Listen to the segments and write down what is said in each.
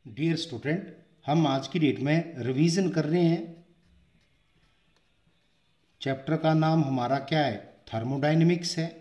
Dear student, हम आज की डेट में रिवीजन कर रहे हैं। चैप्टर का नाम हमारा क्या है? थर्मोडायनेमिक्स है।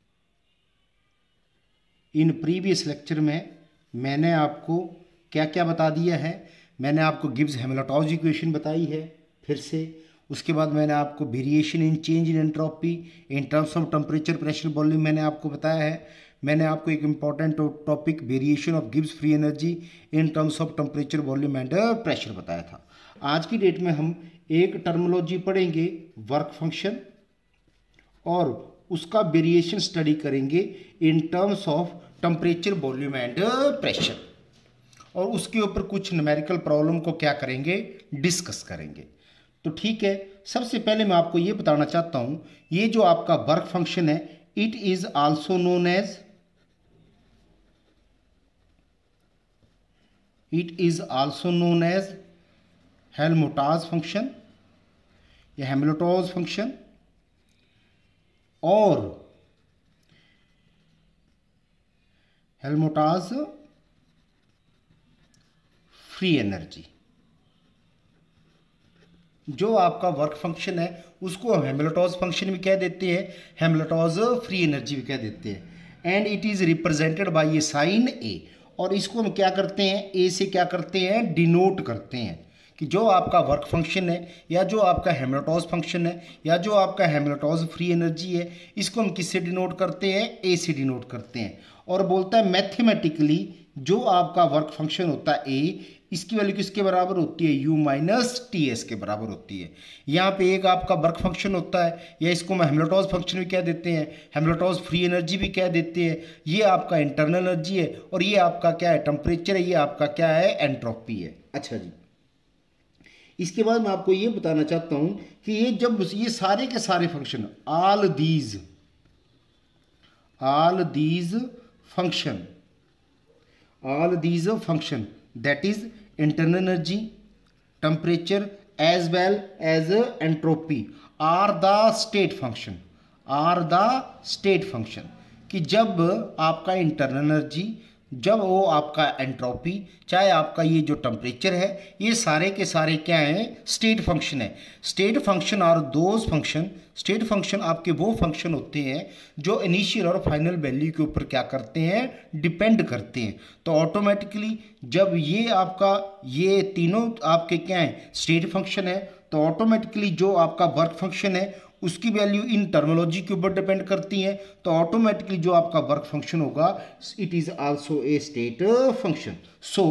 इन प्रीवियस लेक्चर में मैंने आपको क्या क्या बता दिया है। मैंने आपको गिब्स हैमिल्टन इक्वेशन बताई है फिर से। उसके बाद मैंने आपको variation in change in entropy in terms of temperature, pressure, volume मैंने आपको बताया है। मैंने आपको एक important topic variation of Gibbs free energy in terms of temperature, volume and pressure बताया था। आज की डेट में हम एक टर्मोलॉजी पढ़ेंगे, वर्क फंक्शन, और उसका वेरिएशन स्टडी करेंगे in terms of temperature, volume and pressure, और उसके ऊपर कुछ न्यूमेरिकल प्रॉब्लम को क्या करेंगे, डिस्कस करेंगे। तो ठीक है, सबसे पहले मैं आपको ये बताना चाहता हूँ, ये जो आपका वर्क फंक्शन है, it is also known as Helmholtz function या हैमिल्टन फंक्शन, और हेल्महोल्ट्ज़ फ्री एनर्जी। जो आपका वर्क फंक्शन है उसको हम हैमिल्टन फंक्शन भी कह देते हैं, हैमिल्टन फ्री एनर्जी भी कह देते हैं। And it is represented by a sign A, और इसको हम क्या करते हैं, ए से क्या करते हैं, डिनोट करते हैं कि जो आपका वर्क फंक्शन है या जो आपका हैमिल्टन फंक्शन है या जो आपका हैमिल्टन फ्री एनर्जी है, इसको हम किससे डिनोट करते हैं, ए से डिनोट करते हैं। और बोलता है मैथमेटिकली जो आपका वर्क फंक्शन होता है ए, इसकी वैल्यू किसके बराबर होती है, u माइनस टी एस के बराबर होती है। यहाँ पे एक आपका वर्क फंक्शन होता है, या इसको हम हैमिल्टन फंक्शन भी कह देते हैं, हैमिल्टन फ्री एनर्जी भी कह देते हैं। ये आपका इंटरनल एनर्जी है और ये आपका क्या है, टेम्परेचर है, ये आपका क्या है, एंट्रोपी है। अच्छा जी, इसके बाद मैं आपको ये बताना चाहता हूँ कि ये जब ये सारे के सारे function, all these function that is internal energy, temperature as well as entropy are the state function, कि जब आपका इंटरनल एनर्जी, जब वो आपका एंट्रोपी, चाहे आपका ये जो टेम्परेचर है, ये सारे के सारे क्या हैं, स्टेट फंक्शन है। स्टेट फंक्शन और दोज फंक्शन, स्टेट फंक्शन आपके वो फंक्शन होते हैं जो इनिशियल और फाइनल वैल्यू के ऊपर क्या करते हैं, डिपेंड करते हैं। तो ऑटोमेटिकली जब ये आपका, ये तीनों आपके क्या हैं, स्टेट फंक्शन है, तो ऑटोमेटिकली जो आपका वर्क फंक्शन है उसकी वैल्यू इन टर्मिनोलॉजी के ऊपर डिपेंड करती है। तो ऑटोमेटिकली जो आपका वर्क फंक्शन होगा, it is also a state function. So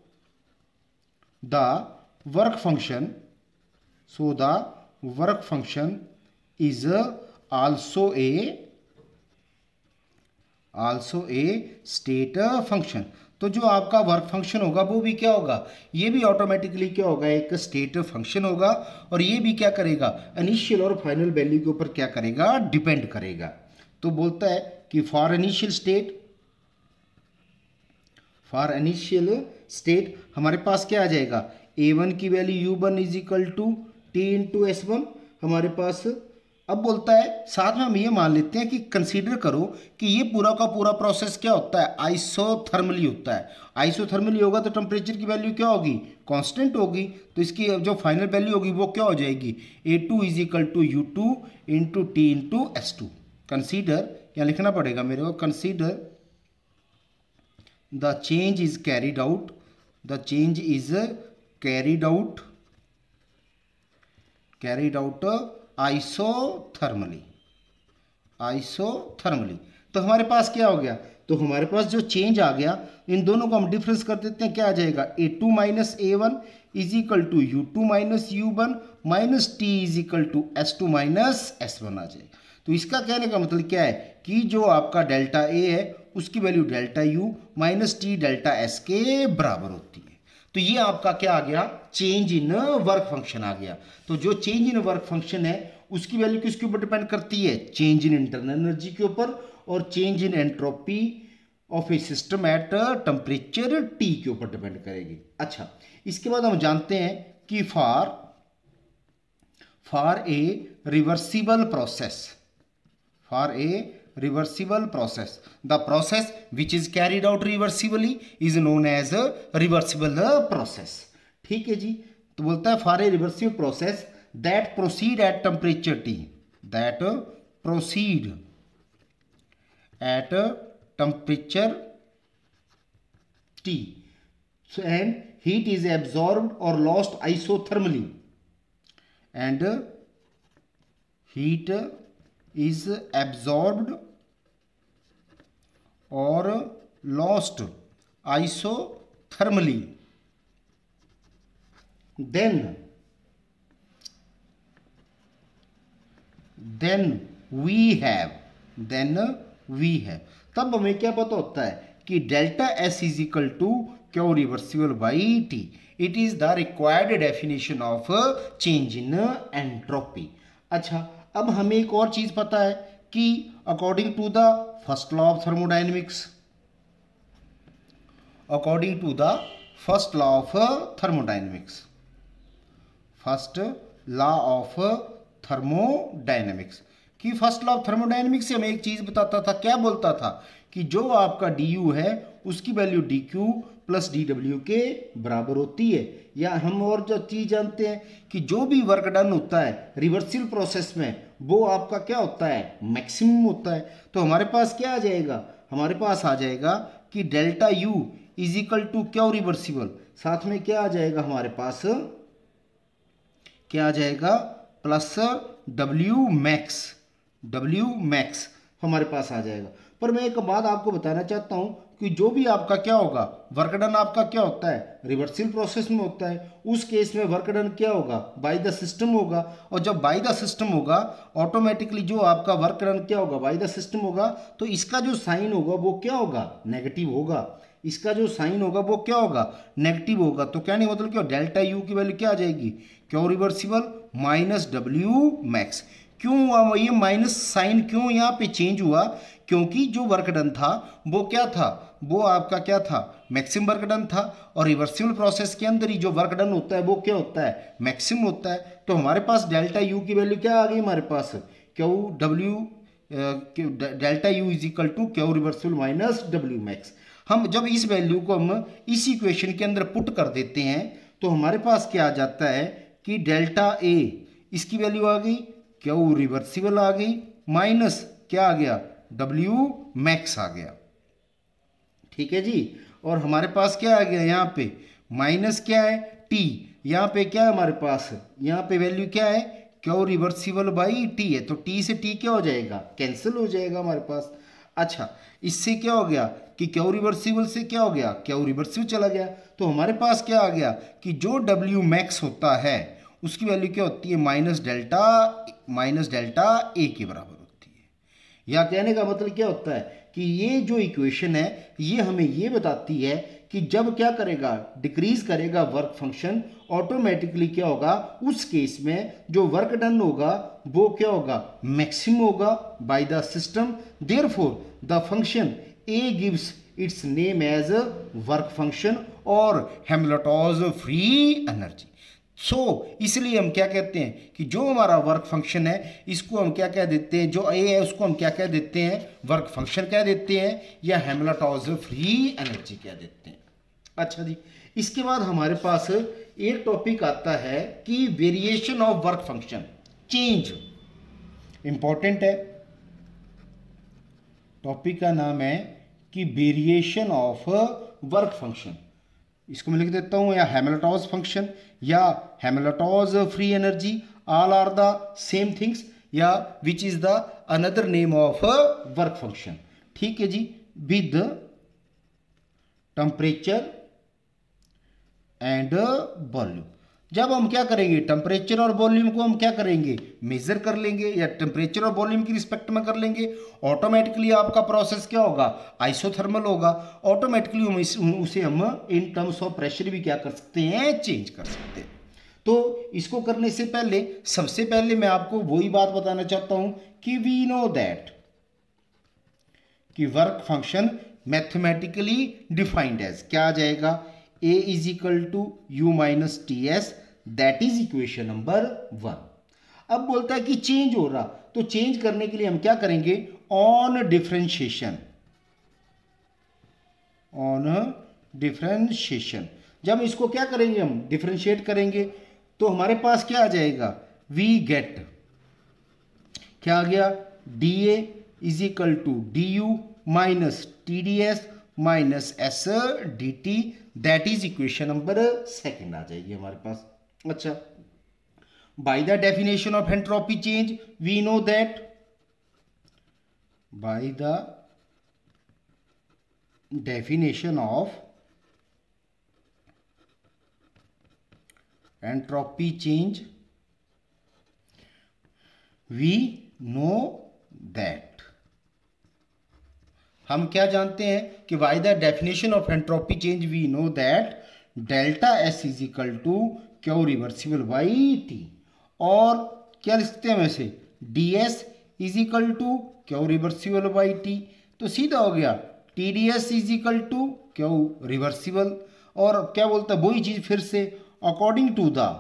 the work function is also a state function. तो जो आपका वर्क फंक्शन होगा वो भी क्या होगा, ये भी ऑटोमेटिकली क्या होगा, एक स्टेट फंक्शन होगा, और ये भी क्या करेगा, इनिशियल और फाइनल वैल्यू के ऊपर क्या करेगा, डिपेंड करेगा। तो बोलता है कि फॉर इनिशियल स्टेट हमारे पास क्या आ जाएगा, a1 की value u1 is equal to T into S1 हमारे पास। अब बोलता है, साथ में हम ये मान लेते हैं कि कंसीडर करो कि ये पूरा का पूरा प्रोसेस क्या होता है, आइसोथर्मली होता है। आइसोथर्मली होगा तो टेम्परेचर की वैल्यू क्या होगी, कांस्टेंट होगी। तो इसकी जो फाइनल वैल्यू होगी वो क्या हो जाएगी, A2 is equal to U2 into T into S2। Consider, यहाँ लिखना पड़ेगा मेरे को, consider the change is carried out isothermally. तो हमारे पास क्या हो गया, तो हमारे पास जो चेंज आ गया, इन दोनों को हम डिफरेंस कर देते हैं, क्या आ जाएगा, A2 minus A1 is equal to U2 minus U1 minus T is equal to S2 minus S1 आ जाएगा। तो इसका कहने का मतलब क्या है कि जो आपका डेल्टा A है उसकी value delta U minus T delta S के बराबर होती है। तो ये आपका क्या आ गया, चेंज इन वर्क फंक्शन आ गया। तो जो चेंज इन वर्क फंक्शन है उसकी वैल्यू किसके ऊपर डिपेंड करती है, चेंज इन इंटरनल एनर्जी के ऊपर, और change in entropy of a system at temperature T के ऊपर डिपेंड करेगी। अच्छा, इसके बाद हम जानते हैं कि for a reversible reversible process. The process which is carried out reversibly is known as a reversible process. ठीक है जी, तो बोलता है for a reversible process that proceed at temperature T, that proceed at temperature T and heat is absorbed or lost isothermally, and heat is absorbed or lost isothermally, then we have तब हमें क्या पता होता है कि delta S is equal to Q reversible by T. It is the required definition of change in entropy. अच्छा, अब हमें एक और चीज पता है कि according to the first law of thermodynamics, according to the first law of thermodynamics, first law of thermodynamics, कि फर्स्ट लॉ ऑफ थर्मोडायनेमिक्स से हमें एक चीज बताता था, क्या बोलता था कि जो आपका du है उसकी वैल्यू dq प्लस dw के बराबर होती है. या हम और जो चीज जानते हैं कि जो भी वर्क डन होता है रिवर्सिबल प्रोसेस में वो आपका क्या होता है, मैक्सिमम होता है. तो हमारे पास क्या आ जाएगा, हमारे पास आ जाएगा कि delta u is equal to Q reversible, साथ में क्या आ जाएगा हमारे पास, क्या आ जाएगा प्लस w max हमारे पास आ जाएगा. पर मैं एक बात आपको बताना चाहता हूं कि जो भी आपका क्या होगा, वर्क डन आपका क्या होता है, रिवर्सिबल प्रोसेस में होता है. उस केस में वर्क डन क्या होगा, बाय द सिस्टम होगा. और जब बाय द सिस्टम होगा ऑटोमेटिकली जो आपका वर्क डन क्या होगा, बाय द सिस्टम होगा. तो इसका जो साइन होगा वो क्या होगा, नेगेटिव होगा. इसका जो साइन होगा वो क्या होगा, नेगेटिव होगा. तो क्या नहीं मतलब क्या, डेल्टा यू की वैल्यू क्या आ जाएगी, Q reversible minus W max. क्यों हुआ ये माइनस साइन, क्यों यहाँ पे चेंज हुआ, क्योंकि जो वर्क डन था वो क्या था, वो आपका क्या था, मैक्सिमम वर्क डन था. और रिवर्सिबल प्रोसेस के अंदर ही जो वर्क डन होता है वो क्या होता है, मैक्सिमम होता है. तो हमारे पास डेल्टा यू की वैल्यू क्या आ गई हमारे पास, Q W, delta U is equal to Q reversible minus W max. हम जब इस वैल्यू को हम इस इक्वेशन के अंदर पुट कर देते हैं तो हमारे पास क्या आ जाता है कि डेल्टा ए, इसकी वैल्यू आ गई क्यू रिवर्सिबल आ गई, माइनस क्या आ गया, डब्ल्यू मैक्स आ गया. ठीक है जी. और हमारे पास क्या आ गया यहाँ पे, माइनस क्या है टी, यहाँ पे क्या है हमारे पास, यहाँ पे वैल्यू क्या है, क्यू रिवर्सिबल बाई टी है. तो टी से टी क्या हो जाएगा, कैंसिल हो जाएगा हमारे पास. अच्छा, इससे क्या हो गया कि क्यू रिवर्सिबल से क्या हो गया, क्यू रिवर्सिबल चला गया. तो हमारे पास क्या आ गया कि जो डब्ल्यू मैक्स होता है उसकी वैल्यू क्या होती है, माइनस डेल्टा ए के बराबर होती है. या कहने का मतलब क्या होता है कि ये जो इक्वेशन है ये हमें ये बताती है कि जब क्या करेगा, डिक्रीज करेगा वर्क फंक्शन, ऑटोमेटिकली क्या होगा, उस केस में जो वर्क डन होगा वो क्या होगा, मैक्सिमम होगा by the system. Therefore the function A gives its name as work function और हेमल्टॉज फ्री एनर्जी. इसलिए हम क्या कहते हैं कि जो हमारा वर्क फंक्शन है इसको हम क्या कह देते हैं, जो ए है उसको हम क्या कह देते हैं, वर्क फंक्शन कह देते हैं या हेमल्टॉज फ्री एनर्जी कह देते हैं. अच्छा जी, इसके बाद हमारे पास एक टॉपिक आता है कि variation of work function, change. Important है, टॉपिक का नाम है कि वेरिएशन ऑफ वर्क फंक्शन. इसको मैं लिख देता हूं या हेमल्टॉज फंक्शन या Helmholtz free energy, all are the same things, या which is the another name of work function. ठीक है जी. With temperature and volume. जब हम क्या करेंगे, टेम्परेचर और वॉल्यूम को हम क्या करेंगे, मेजर कर लेंगे या टेम्परेचर और वॉल्यूम की रिस्पेक्ट में कर लेंगे, ऑटोमेटिकली आपका प्रोसेस क्या होगा, आइसोथर्मल होगा. ऑटोमेटिकली उसे हम इन टर्म्स ऑफ प्रेशर भी क्या कर सकते हैं, चेंज कर सकते हैं. तो इसको करने से पहले सबसे पहले मैं आपको वही बात बताना चाहता हूं कि वी नो दैट कि work function mathematically defined as क्या आ जाएगा, A is equal to U minus T S, that is equation number 1. अब बोलता है कि चेंज हो रहा, तो चेंज करने के लिए हम क्या करेंगे, ऑन डिफरेंशिएशन, जब इसको क्या करेंगे, हम डिफरेंशिएट करेंगे, तो हमारे पास क्या आ जाएगा, वी गेट, क्या आ गया, D A is equal to D U minus T D S minus S D T, that is equation number second आ जाएगी हमारे पास। अच्छा, by the definition of entropy change we know that, by the definition of entropy change we know that, हम क्या जानते हैं कि by the definition of entropy change we know that delta S is equal to Q reversible by T, और क्या लिखते हैं वैसे, D S is equal to Q reversible by T, तो सीधा हो गया T D S is equal to Q reversible, और क्या बोलता है वही चीज फिर से, according to the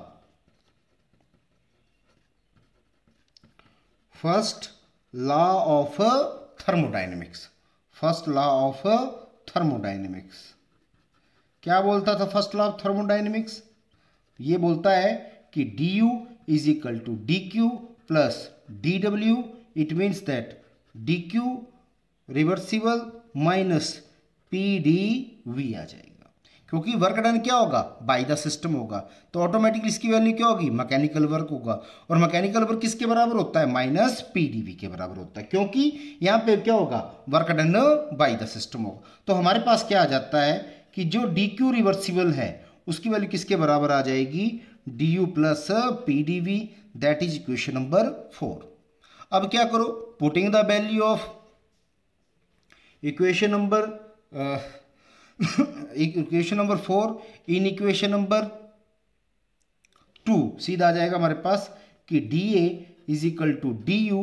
first law of thermodynamics, first law of thermodynamics, क्या बोलता था फर्स्ट लॉ ऑफ थर्मोडाइनमिक्स, ये बोलता है कि D U is equal to D Q plus D W, it means that D Q reversible minus P D V आ जाएगा, क्योंकि वर्क डन क्या होगा, बाय द सिस्टम होगा, तो ऑटोमेटिकली इसकी वैल्यू क्या होगी, मैकेनिकल वर्क होगा, और मैकेनिकल वर्क किसके बराबर होता है, माइनस पी डी वी के बराबर होता है, क्योंकि यहाँ पे क्या होगा, work done by the system होगा। तो हमारे पास क्या आ जाता है कि जो डी क्यू रिवर्सिबल है उसकी वैल्यू किसके बराबर आ जाएगी, D U plus P D V, that is equation number 4। अब क्या करो, putting the value of equation number 4 in equation number 2, सीधा आ जाएगा हमारे पास कि D A is equal to D U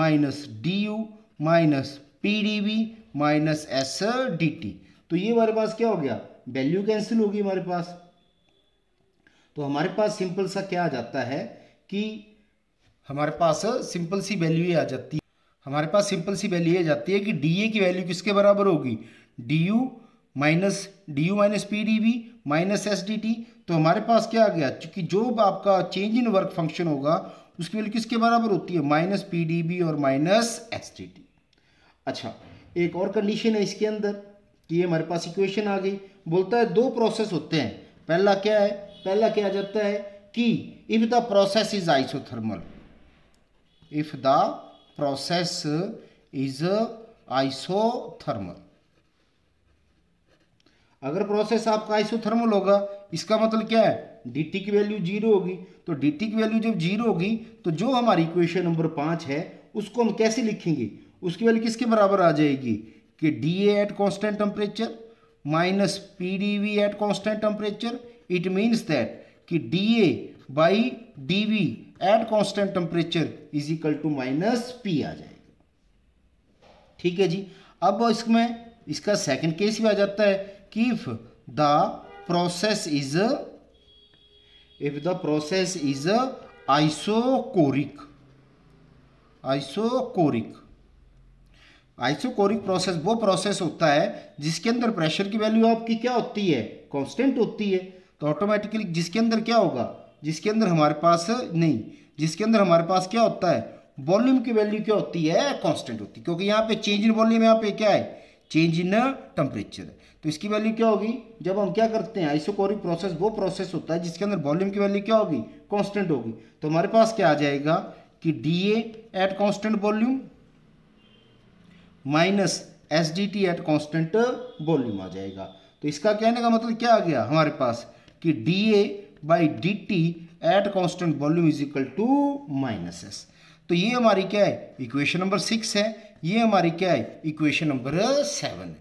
minus P D V minus S D T, तो ये हमारे पास क्या हो गया, वैल्यू कैंसिल होगी हमारे पास, तो हमारे पास सिंपल सा क्या आ जाता है कि हमारे पास सिंपल सी वैल्यू ये आ जाती है, हमारे पास सिंपल सी वैल्यू ये जाती है कि डी ए की वैल्यू किसके बराबर होगी, D U minus P D V minus S D T, तो हमारे पास क्या आ गया, क्योंकि जो आपका चेंज इन वर्क फंक्शन होगा उसकी वैल्यू किसके बराबर होती है, माइनस पी डी वी और माइनस एस डी टी। अच्छा, एक और कंडीशन है इसके अंदर कि ये हमारे पास इक्वेशन आ गई, बोलता है दो प्रोसेस होते हैं, पहला क्या है, पहला क्या आ जाता है कि if the process is isothermal, if the process is isothermal, अगर प्रोसेस आपका आइसोथर्मल होगा इसका मतलब क्या है, dt की वैल्यू 0 होगी, तो dt की वैल्यू जब 0 होगी तो जो हमारी इक्वेशन नंबर 5 है उसको हम कैसे लिखेंगे, उसकी वैल्यू किसके बराबर आ जाएगी कि dA at constant temperature minus PdV at constant temperature, it means that कि dA by dV at constant temperature is equal to minus P आ जाएगा। ठीक है जी, अब इसमें इसका सेकंड केस भी आ जाता है कि if the process is isochoric process वो प्रोसेस होता है जिसके अंदर प्रेशर की वैल्यू आपकी क्या होती है, कांस्टेंट होती है, तो ऑटोमेटिकली जिसके अंदर क्या होगा, जिसके अंदर हमारे पास क्या होता है, वॉल्यूम की वैल्यू क्या होती है, कांस्टेंट होती है, क्योंकि यहाँ पे चेंज इन वॉल्यूम, यहाँ पे क्या है, चेंज इन टेम्परेचर है, तो इसकी वैल्यू क्या होगी, जब हम क्या करते हैं आइसोकोरिक प्रोसेस वो प्रोसेस होता है जिसके अंदर वॉल्यूम की वैल्यू क्या होगी, कांस्टेंट होगी, तो हमारे पास क्या आ जाएगा कि dA at constant volume minus SDT at constant volume आ जाएगा। तो इसका कहने का मतलब क्या आ गया हमारे पास कि dA by dt at constant volume is equal to minus S। तो ये हमारी क्या है, इक्वेशन नंबर 6 है, ये हमारी क्या है, इक्वेशन नंबर 7 है।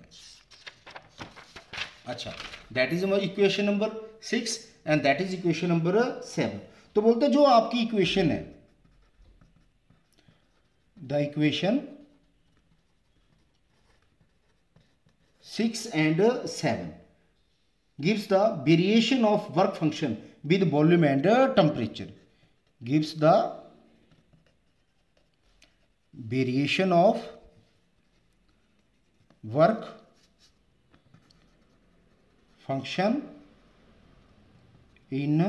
अच्छा, दैट इज हमारी equation number 6 and that is equation number 7। तो बोलते जो आपकी इक्वेशन है, the equation 6 and 7 gives the variation of work function with volume and temperature, gives the variation of work function in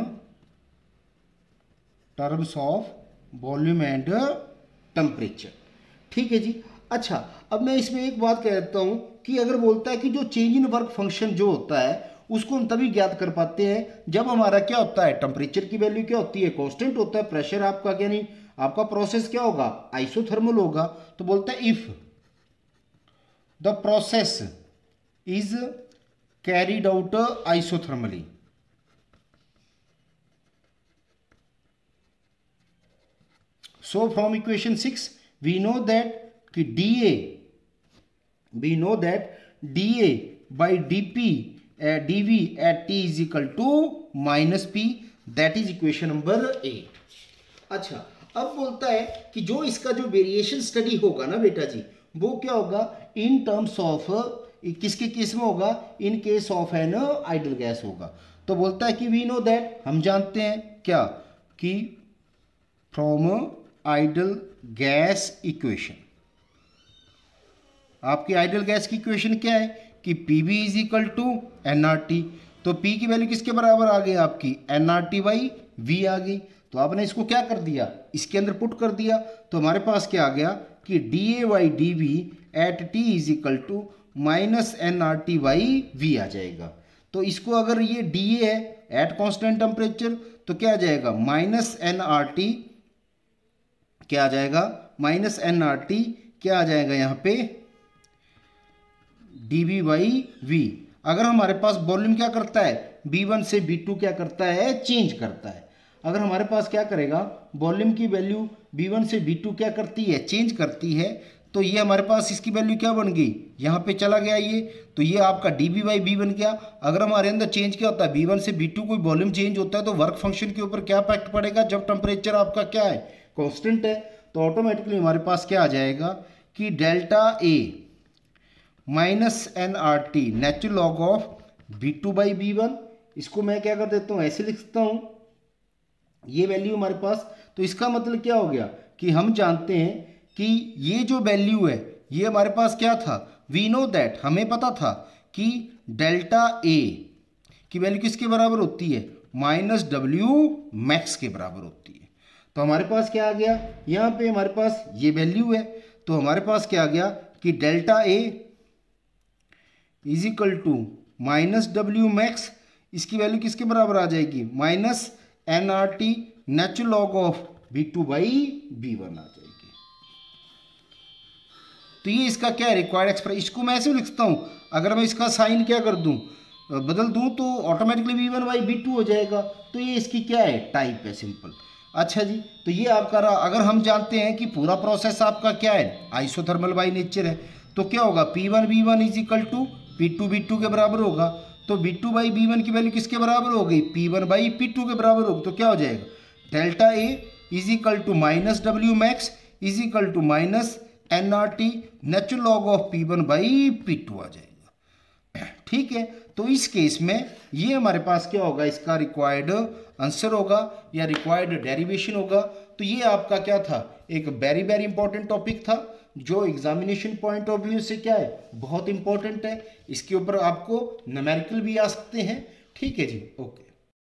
terms of volume and temperature. ठीक है जी। अच्छा, अब मैं इसमें एक बात कह देता हूं कि अगर बोलता है कि जो चेंज इन वर्क फंक्शन जो होता है उसको हम तभी ज्ञात कर पाते हैं जब हमारा क्या होता है, टेम्परेचर की वैल्यू क्या होती है, कांस्टेंट होता है, प्रेशर आपका क्या नहीं, आपका प्रोसेस क्या होगा, आइसोथर्मल होगा। तो बोलता है if the process is carried out isothermally, so from equation 6 we know that कि dA by dP dV at t is equal to minus p, that is equation number 8। अच्छा, अब बोलता है कि जो इसका जो वेरिएशन स्टडी होगा ना बेटा जी, वो क्या होगा, इन टर्म्स ऑफ किसके केस में होगा, in case of an ideal gas होगा। तो बोलता है कि वी नो दैट, हम जानते हैं क्या, कि फ्रॉम आइडल गैस इक्वेशन, आपकी आइडल गैस की इक्वेशन क्या है कि PV is equal to nRT। तो P की वैल्यू किसके बराबर आ गई आपकी, nRT बाई V आ गई। तो आपने इसको क्या कर दिया, इसके अंदर पुट कर दिया, तो हमारे पास क्या आ गया कि dA by dV at T is equal to minus nRT by V आ जाएगा। तो इसको अगर ये dA है एट कॉन्स्टेंट टेम्परेचर, तो क्या आ जाएगा, माइनस nRT क्या आ जाएगा, माइनस nRT क्या आ जाएगा यहाँ पे, dV बाई V। अगर हमारे पास वॉल्यूम क्या करता है, B1 से B2 क्या करता है, चेंज करता है। अगर हमारे पास क्या करेगा, वॉल्यूम की वैल्यू B1 से B2 क्या करती है, चेंज करती है, तो ये हमारे पास इसकी वैल्यू क्या बन गई, यहाँ पे चला गया ये, तो ये आपका dB बाई V बन गया। अगर हमारे अंदर चेंज क्या होता है, B1 से B2 कोई वॉल्यूम चेंज होता है तो वर्क फंक्शन के ऊपर क्या इफेक्ट पड़ेगा, जब टेम्परेचर आपका क्या है, कॉन्स्टेंट है, तो ऑटोमेटिकली हमारे पास क्या आ जाएगा कि delta A minus nRT natural log of V2 by V1। इसको मैं क्या कर देता हूँ, ऐसे लिख सकता हूँ, ये वैल्यू हमारे पास। तो इसका मतलब क्या हो गया कि हम जानते हैं कि ये जो वैल्यू है ये हमारे पास क्या था, वी नो दैट, हमें पता था कि डेल्टा A की वैल्यू किसके बराबर होती है, माइनस W मैक्स के बराबर होती है। तो हमारे पास क्या आ गया, यहाँ पे हमारे पास ये वैल्यू है, तो हमारे पास क्या आ गया कि delta A is equal to minus W max, इसकी वैल्यू किसके बराबर आ जाएगी, minus nRT natural log of V2 by V1 आ जाएगी। तो ये इसका क्या है, रिक्वायर्ड एक्सप्रेशन। इसको मैं ऐसे लिखता हूँ, अगर मैं इसका साइन क्या कर दूँ, बदल दूँ, तो ऑटोमेटिकली V1 बाई V2 हो जाएगा। तो ये इसकी क्या है, टाइप है, सिंपल। अच्छा जी, तो ये आपका रहा। अगर हम जानते हैं कि पूरा प्रोसेस आपका क्या है, आइसोथर्मल बाई नेचर है, तो क्या होगा, P1 V1 is equal to P2 V2 के बराबर होगा। तो V2 बाई V1 की वैल्यू किसके बराबर हो गई, P1 बाई P2 के बराबर होगी। तो क्या हो जाएगा, delta A is equal to minus W max is equal to minus nRT natural log of P1 by P2 आ जाएगा। ठीक है, तो इस केस में ये हमारे पास क्या होगा, इसका रिक्वायर्ड आंसर होगा या रिक्वायर्ड डेरिवेशन होगा। तो ये आपका क्या था, एक वेरी वेरी इंपॉर्टेंट टॉपिक था, जो एग्जामिनेशन पॉइंट ऑफ व्यू से क्या है, बहुत इंपॉर्टेंट है। इसके ऊपर आपको न्यूमेरिकल भी आ सकते हैं। ठीक है जी, ओके।